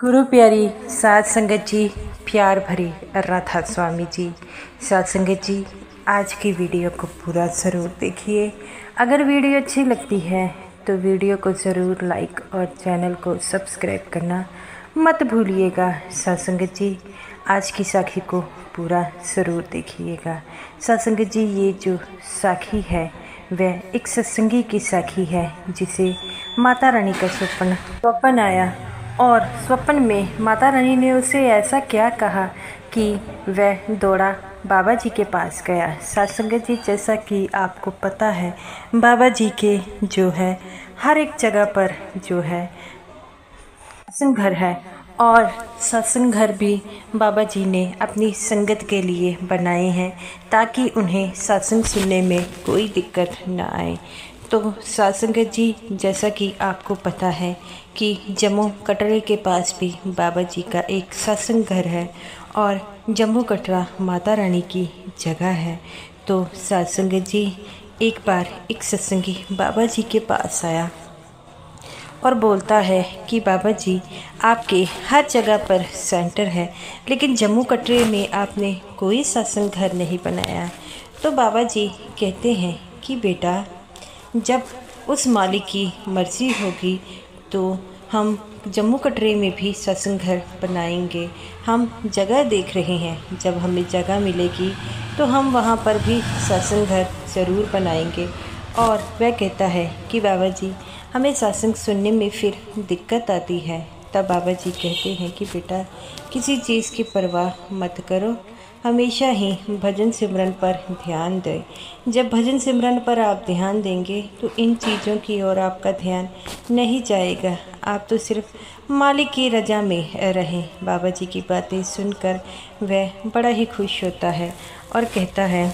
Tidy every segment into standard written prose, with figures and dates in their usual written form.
गुरु प्यारी साध संगत जी, प्यार भरी राधा स्वामी जी। साध संगत जी, आज की वीडियो को पूरा ज़रूर देखिए। अगर वीडियो अच्छी लगती है तो वीडियो को ज़रूर लाइक और चैनल को सब्सक्राइब करना मत भूलिएगा। साध संगत जी, आज की साखी को पूरा ज़रूर देखिएगा। साध संगत जी, ये जो साखी है वह एक सत्संगी की साखी है जिसे माता रानी का स्वप्न आया और स्वप्न में माता रानी ने उसे ऐसा क्या कहा कि वह दौड़ा बाबा जी के पास गया। साध संगत जी, जैसा कि आपको पता है, बाबा जी के जो है हर एक जगह पर जो है सत्संग घर है और सत्संग घर भी बाबा जी ने अपनी संगत के लिए बनाए हैं ताकि उन्हें सत्संग सुनने में कोई दिक्कत न आए। तो साध संगत जी, जैसा कि आपको पता है कि जम्मू कटरे के पास भी बाबा जी का एक सत्संग घर है और जम्मू कटरा माता रानी की जगह है। तो साध संगत जी, एक बार एक सत्संगी बाबा जी के पास आया और बोलता है कि बाबा जी, आपके हर जगह पर सेंटर है लेकिन जम्मू कटरे में आपने कोई सत्संग घर नहीं बनाया। तो बाबा जी कहते हैं कि बेटा, जब उस मालिक की मर्ज़ी होगी तो हम जम्मू कटरे में भी सत्संग घर बनाएंगे। हम जगह देख रहे हैं, जब हमें जगह मिलेगी तो हम वहाँ पर भी सत्संग घर ज़रूर बनाएंगे। और वह कहता है कि बाबा जी, हमें सत्संग सुनने में फिर दिक्कत आती है। तब बाबा जी कहते हैं कि बेटा, किसी चीज़ की परवाह मत करो, हमेशा ही भजन सिमरन पर ध्यान दें। जब भजन सिमरन पर आप ध्यान देंगे तो इन चीज़ों की ओर आपका ध्यान नहीं जाएगा, आप तो सिर्फ मालिक की रजा में रहें। बाबा जी की बातें सुनकर वह बड़ा ही खुश होता है और कहता है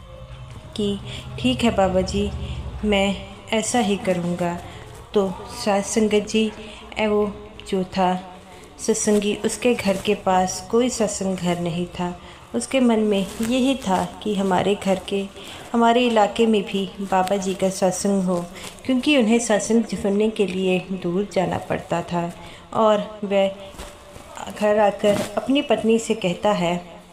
कि ठीक है बाबा जी, मैं ऐसा ही करूँगा। तो साध संगत जी, वो जो था सत्संगी, उसके घर के पास कोई सत्संग घर नहीं था। उसके मन में यही था कि हमारे इलाके में भी बाबा जी का सत्संग हो, क्योंकि उन्हें सत्संग सुनने के लिए दूर जाना पड़ता था। और वह घर आकर अपनी पत्नी से कहता है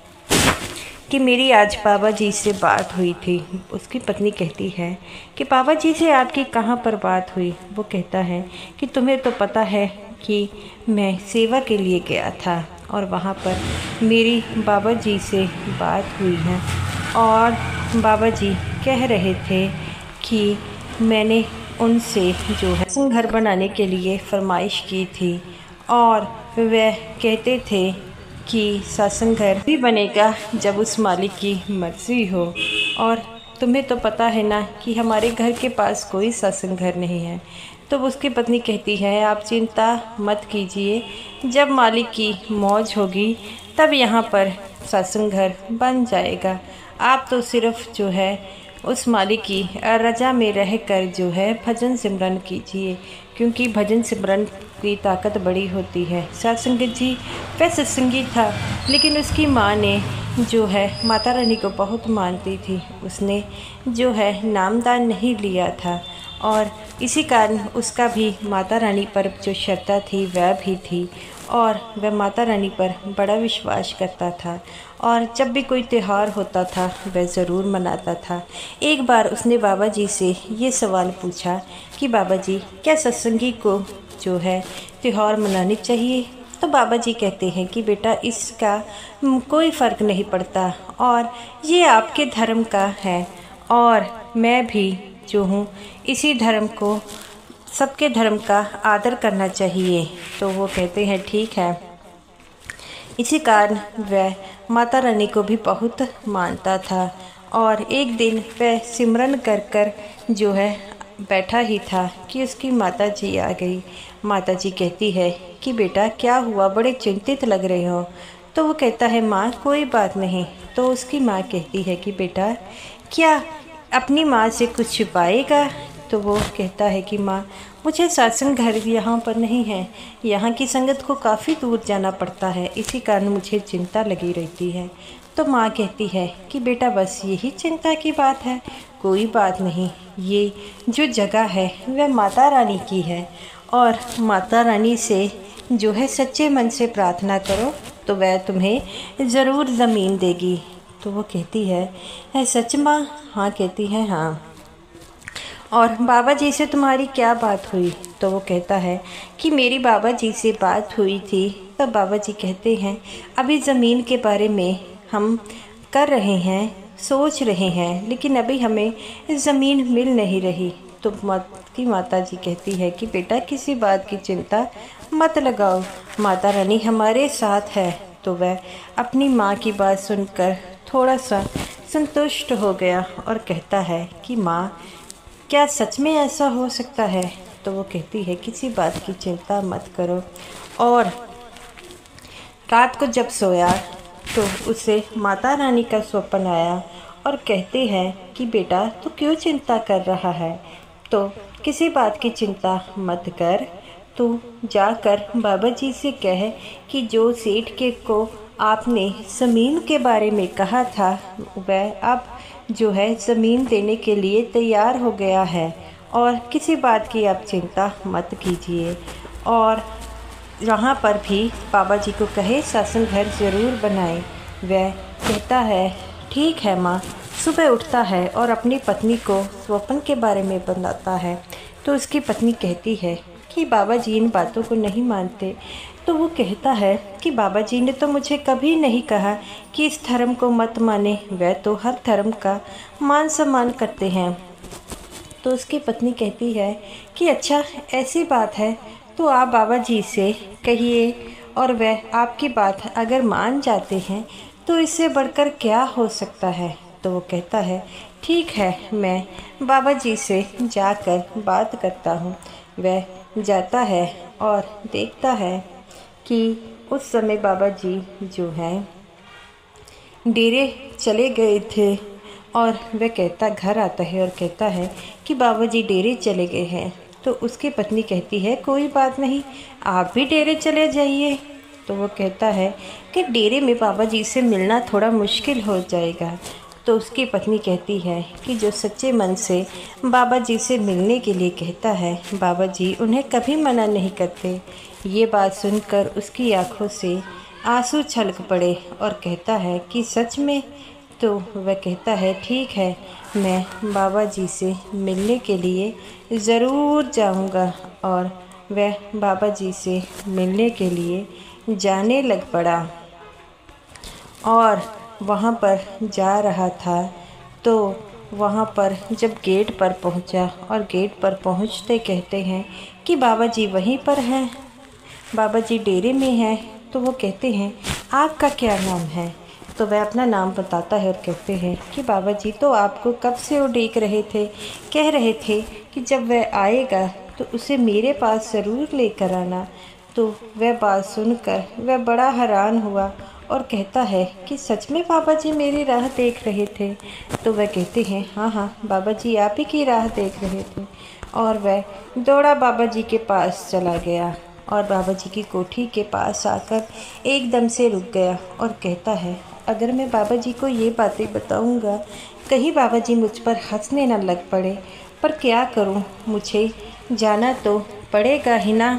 कि मेरी आज बाबा जी से बात हुई थी। उसकी पत्नी कहती है कि बाबा जी से आपकी कहाँ पर बात हुई? वो कहता है कि तुम्हें तो पता है कि मैं सेवा के लिए गया था और वहाँ पर मेरी बाबा जी से बात हुई है और बाबा जी कह रहे थे कि मैंने उनसे जो है घर बनाने के लिए फरमाइश की थी और वह कहते थे कि सत्संग घर भी बनेगा जब उस मालिक की मर्ज़ी हो। और तुम्हें तो पता है ना कि हमारे घर के पास कोई सत्संग घर नहीं है। तो उसकी पत्नी कहती है, आप चिंता मत कीजिए, जब मालिक की मौज होगी तब यहाँ पर सत्संग घर बन जाएगा। आप तो सिर्फ जो है उस मालिक की रजा में रहकर जो है भजन सिमरन कीजिए, क्योंकि भजन सिमरन की ताकत बड़ी होती है। साध संगत जी, वह सत्संगी था लेकिन उसकी माँ ने जो है माता रानी को बहुत मानती थी। उसने जो है नामदान नहीं लिया था और इसी कारण उसका भी माता रानी पर जो श्रद्धा थी वह भी थी और वह माता रानी पर बड़ा विश्वास करता था और जब भी कोई त्यौहार होता था वह ज़रूर मनाता था। एक बार उसने बाबा जी से ये सवाल पूछा कि बाबा जी, क्या सत्संगी को जो है त्यौहार मनानी चाहिए? तो बाबा जी कहते हैं कि बेटा, इसका कोई फ़र्क नहीं पड़ता और ये आपके धर्म का है और मैं भी जो हूँ इसी धर्म को, सबके धर्म का आदर करना चाहिए। तो वो कहते हैं ठीक है। इसी कारण वह माता रानी को भी बहुत मानता था और एक दिन वह सिमरन कर कर जो है बैठा ही था कि उसकी माता जी आ गई। माता जी कहती है कि बेटा, क्या हुआ, बड़े चिंतित लग रहे हो? तो वो कहता है, माँ कोई बात नहीं। तो उसकी माँ कहती है कि बेटा, क्या अपनी माँ से कुछ छिपाएगा? तो वो कहता है कि माँ, मुझे सत्संग घर यहाँ पर नहीं है, यहाँ की संगत को काफ़ी दूर जाना पड़ता है, इसी कारण मुझे चिंता लगी रहती है। तो माँ कहती है कि बेटा, बस यही चिंता की बात है, कोई बात नहीं, ये जो जगह है वह माता रानी की है और माता रानी से जो है सच्चे मन से प्रार्थना करो तो वह तुम्हें ज़रूर ज़मीन देगी। तो वो कहती है सच माँ? हाँ कहती है हाँ। और बाबा जी से तुम्हारी क्या बात हुई? तो वो कहता है कि मेरी बाबा जी से बात हुई थी। तब बाबा जी कहते हैं अभी ज़मीन के बारे में हम कर रहे हैं, सोच रहे हैं, लेकिन अभी हमें ज़मीन मिल नहीं रही। तो माता जी कहती है कि बेटा किसी बात की चिंता मत लगाओ, माता रानी हमारे साथ है। तो वह अपनी माँ की बात सुनकर थोड़ा सा संतुष्ट हो गया और कहता है कि माँ क्या सच में ऐसा हो सकता है? तो वो कहती है किसी बात की चिंता मत करो। और रात को जब सोया तो उसे माता रानी का स्वप्न आया और कहते हैं कि बेटा तू क्यों चिंता कर रहा है? तो किसी बात की चिंता मत कर, तू जाकर बाबा जी से कह कि जो सेठ के को आपने ज़मीन के बारे में कहा था वह अब जो है ज़मीन देने के लिए तैयार हो गया है और किसी बात की आप चिंता मत कीजिए। और यहाँ पर भी बाबा जी को कहे शासन घर ज़रूर बनाए। वह कहता है ठीक है माँ। सुबह उठता है और अपनी पत्नी को स्वप्न के बारे में बताता है। तो उसकी पत्नी कहती है कि बाबा जी इन बातों को नहीं मानते। तो वो कहता है कि बाबा जी ने तो मुझे कभी नहीं कहा कि इस धर्म को मत माने, वह तो हर धर्म का मान सम्मान करते हैं। तो उसकी पत्नी कहती है कि अच्छा ऐसी बात है तो आप बाबा जी से कहिए और वह आपकी बात अगर मान जाते हैं तो इससे बढ़कर क्या हो सकता है। तो वो कहता है ठीक है, मैं बाबा जी से जाकर बात करता हूँ। वह जाता है और देखता है कि उस समय बाबा जी जो हैं डेरे चले गए थे। और वह कहता घर आता है और कहता है कि बाबा जी डेरे चले गए हैं। तो उसकी पत्नी कहती है कोई बात नहीं, आप भी डेरे चले जाइए। तो वो कहता है कि डेरे में बाबा जी से मिलना थोड़ा मुश्किल हो जाएगा। तो उसकी पत्नी कहती है कि जो सच्चे मन से बाबा जी से मिलने के लिए कहता है बाबा जी उन्हें कभी मना नहीं करते। ये बात सुनकर उसकी आंखों से आंसू छलक पड़े और कहता है कि सच में? तो वह कहता है ठीक है, मैं बाबा जी से मिलने के लिए ज़रूर जाऊंगा। और वह बाबा जी से मिलने के लिए जाने लग पड़ा और वहाँ पर जा रहा था। तो वहाँ पर जब गेट पर पहुँचा और गेट पर पहुँचते कहते हैं कि बाबा जी वहीं पर हैं, बाबा जी डेरे में हैं। तो वो कहते हैं आपका क्या नाम है? तो वह अपना नाम बताता है और कहते हैं कि बाबा जी तो आपको कब से उड़ीक रहे थे, कह रहे थे कि जब वह आएगा तो उसे मेरे पास ज़रूर लेकर आना। तो वह बात सुनकर वह बड़ा हैरान हुआ और कहता है कि सच में बाबा जी मेरी राह देख रहे थे? तो वह कहते हैं हाँ हाँ बाबा जी आप ही की राह देख रहे थे। और वह दौड़ा बाबा जी के पास चला गया और बाबा जी की कोठी के पास आकर एकदम से रुक गया और कहता है अगर मैं बाबा जी को ये बातें बताऊंगा कहीं बाबा जी मुझ पर हंसने न लग पड़े, पर क्या करूं, मुझे जाना तो पड़ेगा ही ना।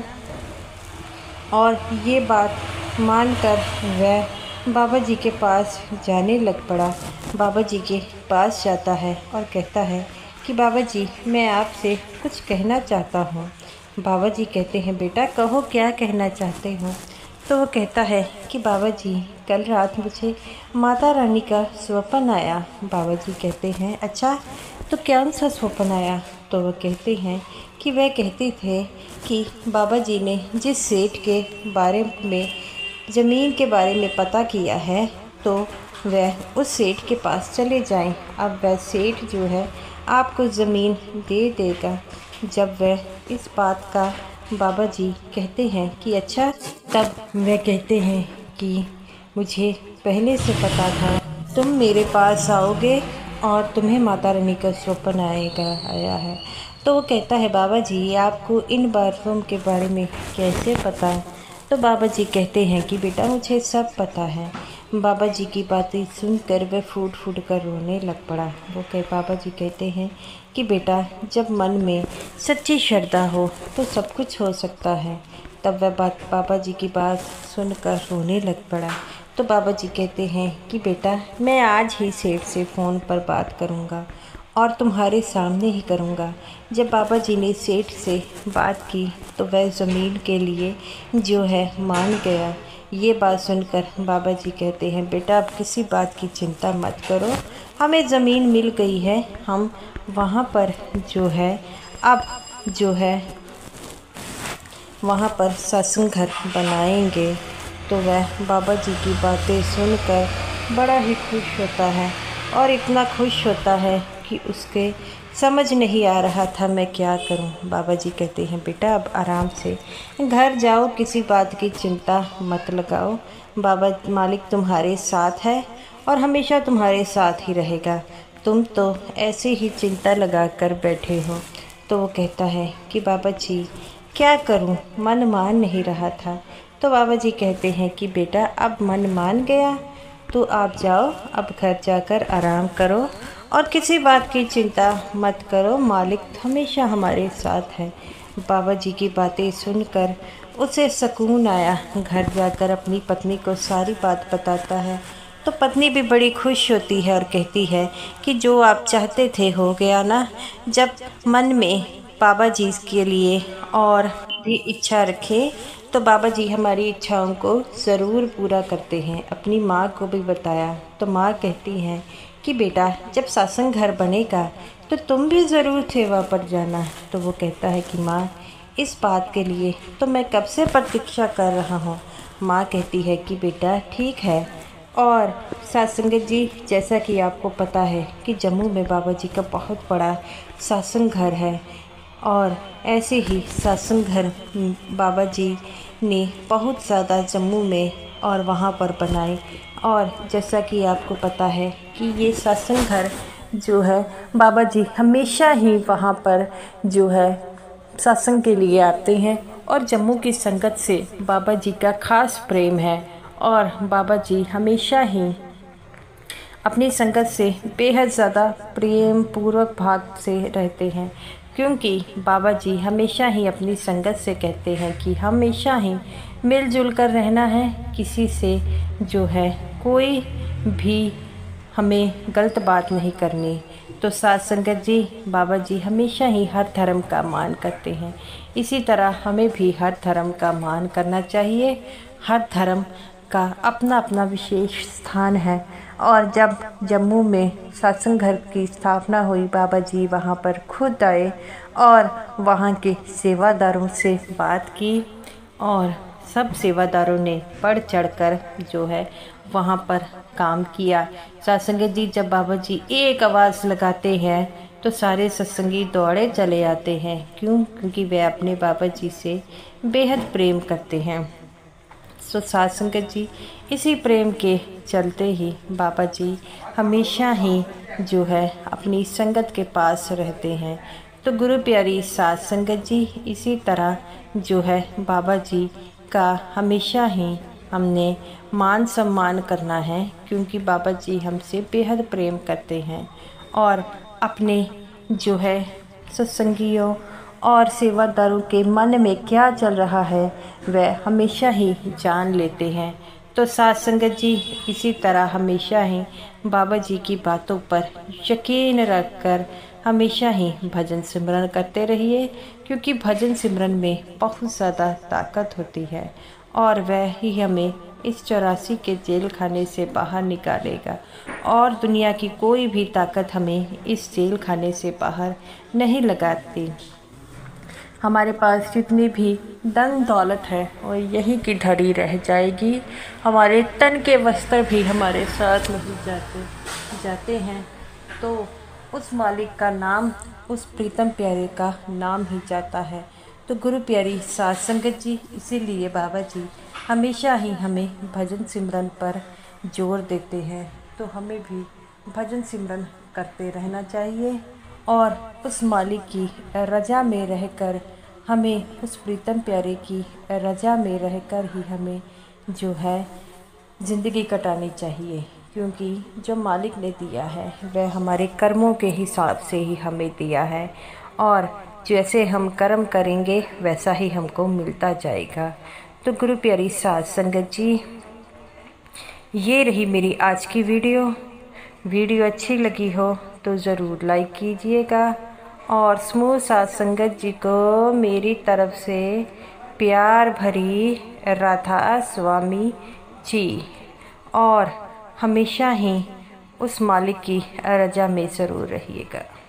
और ये बात मानकर वह बाबा जी के पास जाने लग पड़ा। बाबा जी के पास जाता है और कहता है कि बाबा जी मैं आपसे कुछ कहना चाहता हूँ। बाबा जी कहते हैं बेटा कहो क्या कहना चाहते हो। तो वो कहता है कि बाबा जी कल रात मुझे माता रानी का स्वप्न आया। बाबा जी कहते हैं अच्छा तो कौन सा स्वप्न आया? तो वो कहते हैं कि वह कहते थे कि बाबा जी ने जिस सेठ के बारे में ज़मीन के बारे में पता किया है तो वह उस सेठ के पास चले जाएं। अब वह सेठ जो है आपको ज़मीन दे देगा। जब वह इस बात का बाबा जी कहते हैं कि अच्छा, तब वह कहते हैं कि मुझे पहले से पता था तुम मेरे पास आओगे और तुम्हें माता रानी का स्वप्न आया है। तो वो कहता है बाबा जी आपको इन बातों के बारे में कैसे पता है? तो बाबा जी कहते हैं कि बेटा मुझे सब पता है। बाबा जी की बातें सुनकर वह फूट फूट कर रोने लग पड़ा। बाबा जी कहते हैं कि बेटा जब मन में सच्ची श्रद्धा हो तो सब कुछ हो सकता है। तब वह बाबा जी की बात सुनकर रोने लग पड़ा। तो बाबा जी कहते हैं कि बेटा, मैं आज ही सेठ से फ़ोन पर बात करूँगा और तुम्हारे सामने ही करूँगा। जब बाबा जी ने सेठ से बात की तो वह ज़मीन के लिए जो है मान गया। ये बात सुनकर बाबा जी कहते हैं, बेटा अब किसी बात की चिंता मत करो, हमें ज़मीन मिल गई है, हम वहाँ पर जो है अब जो है वहाँ पर सत्संग घर बनाएंगे। तो वह बाबा जी की बातें सुनकर बड़ा ही खुश होता है और इतना खुश होता है कि उसके समझ नहीं आ रहा था मैं क्या करूं। बाबा जी कहते हैं, बेटा अब आराम से घर जाओ, किसी बात की चिंता मत लगाओ, बाबा मालिक तुम्हारे साथ है और हमेशा तुम्हारे साथ ही रहेगा, तुम तो ऐसे ही चिंता लगा कर बैठे हो। तो वो कहता है कि बाबा जी क्या करूं, मन मान नहीं रहा था। तो बाबा जी कहते हैं कि बेटा अब मन मान गया तो आप जाओ, अब घर जाकर आराम करो और किसी बात की चिंता मत करो, मालिक हमेशा हमारे साथ है। बाबा जी की बातें सुनकर उसे सुकून आया। घर जाकर अपनी पत्नी को सारी बात बताता है तो पत्नी भी बड़ी खुश होती है और कहती है कि जो आप चाहते थे हो गया ना। जब मन में बाबा जी के लिए और भी इच्छा रखें तो बाबा जी हमारी इच्छाओं को ज़रूर पूरा करते हैं। अपनी माँ को भी बताया तो माँ कहती हैं कि बेटा जब सत्संग घर बनेगा तो तुम भी ज़रूर सेवा पर जाना। तो वो कहता है कि माँ इस बात के लिए तो मैं कब से प्रतीक्षा कर रहा हूँ। माँ कहती है कि बेटा ठीक है। और सत्संग जी, जैसा कि आपको पता है कि जम्मू में बाबा जी का बहुत बड़ा सत्संग घर है और ऐसे ही सत्संग घर बाबा जी ने बहुत ज़्यादा जम्मू में और वहाँ पर बनाए। और जैसा कि आपको पता है कि ये सत्संग घर जो है बाबा जी हमेशा ही वहाँ पर जो है सत्संग के लिए आते हैं और जम्मू की संगत से बाबा जी का खास प्रेम है और बाबा जी हमेशा ही अपनी संगत से बेहद ज़्यादा प्रेम पूर्वक भाव से रहते हैं, क्योंकि बाबा जी हमेशा ही अपनी संगत से कहते हैं कि हमेशा ही मिलजुल कर रहना है, किसी से जो है कोई भी हमें गलत बात नहीं करनी। तो साथ संगत जी, बाबा जी हमेशा ही हर धर्म का मान करते हैं, इसी तरह हमें भी हर धर्म का मान करना चाहिए। हर धर्म का अपना अपना विशेष स्थान है और जब जम्मू में सत्संग घर की स्थापना हुई, बाबा जी वहाँ पर खुद आए और वहाँ के सेवादारों से बात की और सब सेवादारों ने बढ़ चढ़कर जो है वहाँ पर काम किया। सत्संगी जी, जब बाबा जी एक आवाज़ लगाते हैं तो सारे सत्संगी दौड़े चले आते हैं। क्यों? क्योंकि वे अपने बाबा जी से बेहद प्रेम करते हैं। सो साथ संगत जी, इसी प्रेम के चलते ही बाबा जी हमेशा ही जो है अपनी संगत के पास रहते हैं। तो गुरु प्यारी साथ संगत जी, इसी तरह जो है बाबा जी का हमेशा ही हमने मान सम्मान करना है, क्योंकि बाबा जी हमसे बेहद प्रेम करते हैं और अपने जो है सत्संगियों और सेवादारों के मन में क्या चल रहा है वह हमेशा ही जान लेते हैं। तो साथ संगत जी, इसी तरह हमेशा ही बाबा जी की बातों पर यकीन रखकर हमेशा ही भजन सिमरन करते रहिए, क्योंकि भजन सिमरन में बहुत ज़्यादा ताकत होती है और वह ही हमें इस 84 के जेल खाने से बाहर निकालेगा और दुनिया की कोई भी ताकत हमें इस जेल खाने से बाहर नहीं लगाती। हमारे पास जितनी भी धन दौलत है वो यहीं की ढरी रह जाएगी, हमारे तन के वस्त्र भी हमारे साथ नहीं जाते हैं तो उस मालिक का नाम, उस प्रीतम प्यारे का नाम ही जाता है। तो गुरु प्यारी साथ संगत जी, इसीलिए बाबा जी हमेशा ही हमें भजन सिमरन पर जोर देते हैं। तो हमें भी भजन सिमरन करते रहना चाहिए और उस मालिक की रजा में रहकर हमें, उस प्रीतम प्यारे की रजा में रहकर ही हमें जो है ज़िंदगी कटानी चाहिए, क्योंकि जो मालिक ने दिया है वह हमारे कर्मों के हिसाब से ही हमें दिया है और जैसे हम कर्म करेंगे वैसा ही हमको मिलता जाएगा। तो गुरु प्यारी साध संगत जी, ये रही मेरी आज की वीडियो अच्छी लगी हो तो ज़रूर लाइक कीजिएगा और समूह साध संगत जी को मेरी तरफ से प्यार भरी राधा स्वामी जी, और हमेशा ही उस मालिक की रजा में ज़रूर रहिएगा।